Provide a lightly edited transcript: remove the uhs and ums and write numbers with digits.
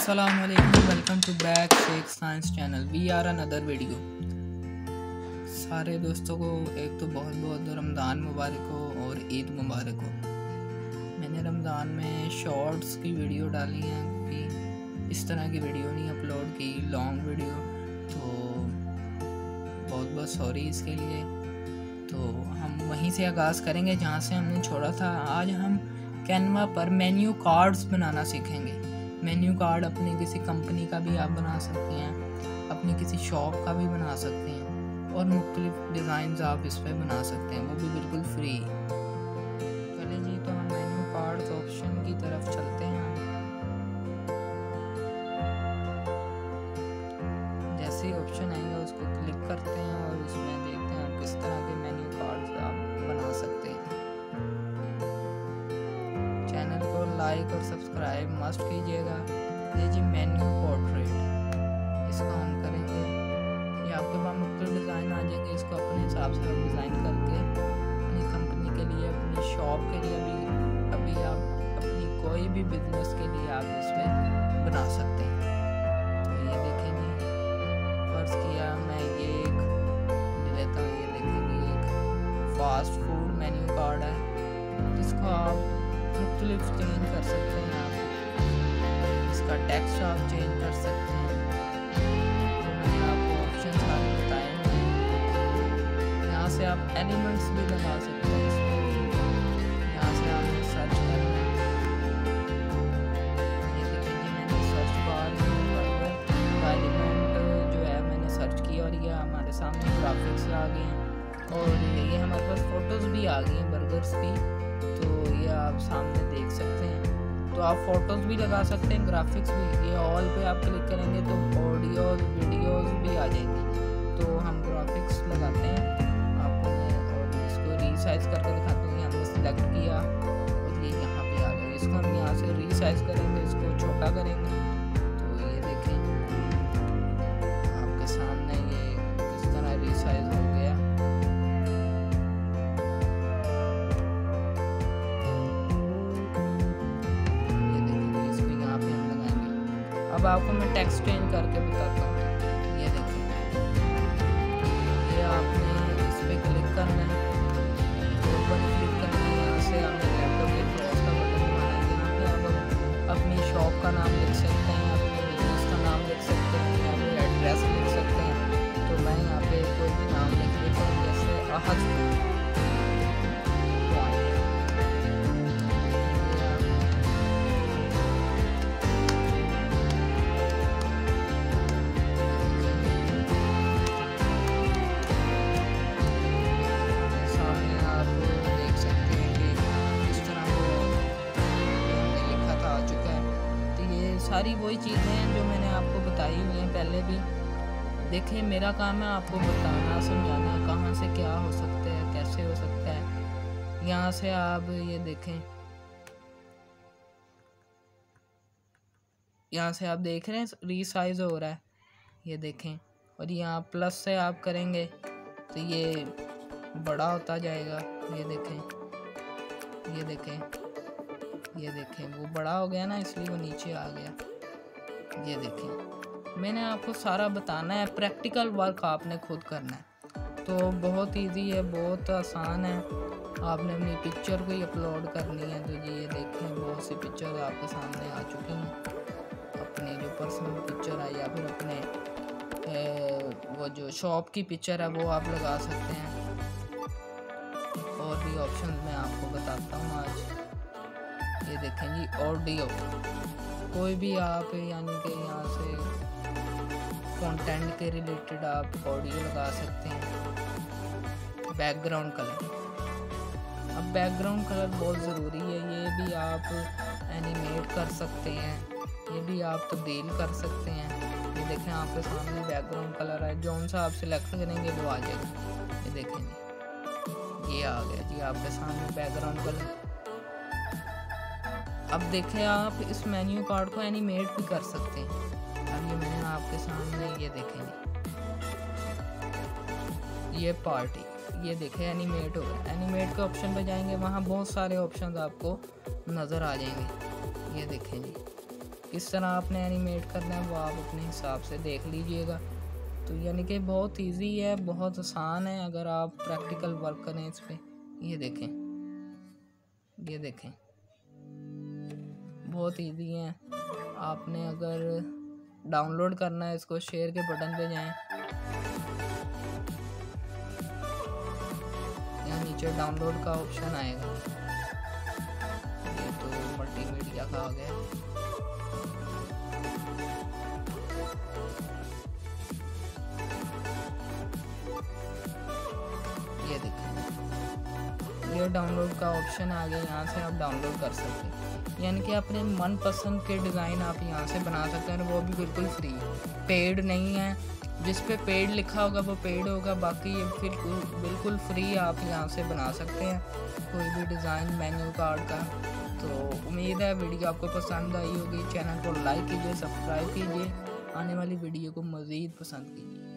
अस्सलामुअलैकुम, welcome to back Sheikh science channel. We are another video. सारे दोस्तों को एक तो बहुत बहुत रमज़ान मुबारक हो और ईद मुबारक हो। मैंने रमज़ान में शॉर्ट्स की वीडियो डाली है, क्योंकि इस तरह की वीडियो नहीं अपलोड की, लॉन्ग वीडियो। तो बहुत बहुत सॉरी इसके लिए। तो हम वहीं से आगाज़ करेंगे जहाँ से हमने छोड़ा था। आज हम कैनवा पर मेन्यू कार्ड्स बनाना सीखेंगे। मेन्यू कार्ड अपनी किसी कंपनी का भी आप बना सकते हैं, अपनी किसी शॉप का भी बना सकते हैं, और मुख्तलिफ डिज़ाइंस आप इस पर बना सकते हैं, वो भी बिल्कुल फ्री। चलिए जी, तो हम मेन्यू कार्ड्स ऑप्शन की तरफ चलते हैं। जैसे ही ऑप्शन आएगा उसको क्लिक करते हैं और उसमें देखते हैं किस तरह के मेन्यू कार्ड्स आप बना सकते हैं। चैनल को लाइक और सब्सक्राइब मस्ट कीजिएगा। ये जी मेन्यू पोर्ट्रेट, इसको हम करेंगे। ये आपके पास मुख्तलिफ डिज़ाइन आ जाएंगे, इसको अपने हिसाब से आप डिज़ाइन करके अपनी कंपनी के लिए, अपनी शॉप के लिए भी, अभी आप अपनी कोई भी बिजनेस के लिए आप इसमें बना सकते हैं। तो ये देखेंगे, फर्ज किया मैं ये एक ले लेता हूँ। ये देखेंगे एक फास्ट फूड मेन्यू कार्ड है, जिसको आप मुख्तलिफ चेंज कर सकते हैं। आप इसका टेक्स्ट आप चेंज कर सकते हैं। तो मैंने आपको ऑप्शन सारे बताए हैं। यहाँ से आप एलिमेंट्स भी लगा सकते हैं इसमें। यहाँ से आपने सर्च करना है। ये देखिए जी, मैंने सर्च बार में एलिमेंट जो है मैंने सर्च किया और ये हमारे सामने ग्राफिक्स आ गए हैं, और ये हमारे पास फ़ोटोज़ भी आ गई हैं, बर्गर्स भी। तो ये आप सामने देख सकते हैं। तो आप फ़ोटोज़ भी लगा सकते हैं, ग्राफिक्स भी। ये ऑल पे आप क्लिक करेंगे तो ऑडियोज़ वीडियोज़ भी आ जाएंगी। तो हम ग्राफिक्स लगाते हैं आपको, और इसको रीसाइज करके दिखाते हैं। हमने सिलेक्ट किया और ये यहाँ पे आ गया। इसको हम यहाँ से रीसाइज करेंगे, इसको छोटा करेंगे। तो ये देखें आपके सामने ये किस तरह रीसाइज हो गया। अब आपको मैं टेक्स्ट चेंज करके बताता हूँ। ये देखिए, ये आपने इस पर क्लिक करना है, ऊपर क्लिक करना है। यहाँ से आपने लैपटॉप के क्रॉस का बटन दबाना है। यहाँ पे आप अपनी शॉप का नाम लिख सकते हैं, अपने बिजनेस का नाम लिख सकते हैं, या फिर एड्रेस लिख सकते हैं। तो मैं यहाँ पे कोई भी नाम लिख लेता हूँ, जैसे अहद। सारी वही चीज़ें हैं जो मैंने आपको बताई हुई हैं पहले भी। देखिए, मेरा काम है आपको बताना, समझाना कहाँ से क्या हो सकता है, कैसे हो सकता है। यहाँ से आप ये देखें, यहाँ से आप देख रहे हैं रीसाइज हो रहा है, ये देखें। और यहाँ प्लस से आप करेंगे तो ये बड़ा होता जाएगा। ये देखें, ये देखें, ये देखें, वो बड़ा हो गया ना, इसलिए वो नीचे आ गया। ये देखें, मैंने आपको सारा बताना है, प्रैक्टिकल वर्क आपने खुद करना है। तो बहुत इजी है, बहुत आसान है। आपने अपनी पिक्चर को ही अपलोड करनी है। तो जी ये देखें, बहुत सी पिक्चर आपके सामने आ चुकी हैं। अपनी जो पर्सनल पिक्चर है, या फिर अपने वो जो शॉप की पिक्चर है, वो आप लगा सकते हैं। और भी ऑप्शन मैं आपको बताता हूँ आज। ये देखें जी, ऑडियो, कोई भी आप यानी कि यहाँ से कंटेंट के रिलेटेड आप ऑडियो लगा सकते हैं। बैकग्राउंड कलर, अब बैकग्राउंड कलर बहुत ज़रूरी है। ये भी आप एनिमेट कर सकते हैं, ये भी आप तब्दील कर सकते हैं। ये देखें, आपके सामने बैकग्राउंड कलर है, जौन सा आप सिलेक्ट करेंगे वो आ जाएगा। ये देखें जी, ये आ गया जी आपके सामने बैकग्राउंड कलर। अब देखें, आप इस मेन्यू कार्ड को एनिमेट भी कर सकते हैं। अब ये मैंने आपके सामने, ये देखेंगे, ये पार्टी, ये देखें एनिमेट हो गया। एनिमेट के ऑप्शन पे जाएंगे, वहाँ बहुत सारे ऑप्शन आपको नज़र आ जाएंगे। ये देखें जी, किस तरह आपने एनिमेट करना है वो आप अपने हिसाब से देख लीजिएगा। तो यानी कि बहुत इजी है, बहुत आसान है अगर आप प्रैक्टिकल वर्क करें इस पर। ये देखें, ये देखें, बहुत इजी है। आपने अगर डाउनलोड करना है इसको, शेयर के बटन पे जाएं, यहाँ नीचे डाउनलोड का ऑप्शन आएगा। ये तो मल्टीमीडिया का आ गया। ये देखिए, ये डाउनलोड का ऑप्शन आ गया, यहाँ से आप डाउनलोड कर सकते हैं। यानी कि अपने मनपसंद के डिज़ाइन आप यहाँ से बना सकते हैं, वो भी बिल्कुल फ्री, पेड नहीं है। जिस पे पेड लिखा होगा वो पेड होगा, बाकी ये फिर बिल्कुल फ्री आप यहाँ से बना सकते हैं कोई भी डिज़ाइन मेन्यू कार्ड का। तो उम्मीद है वीडियो आपको पसंद आई होगी। चैनल को लाइक कीजिए, सब्सक्राइब कीजिए, आने वाली वीडियो को मज़ीद पसंद कीजिए।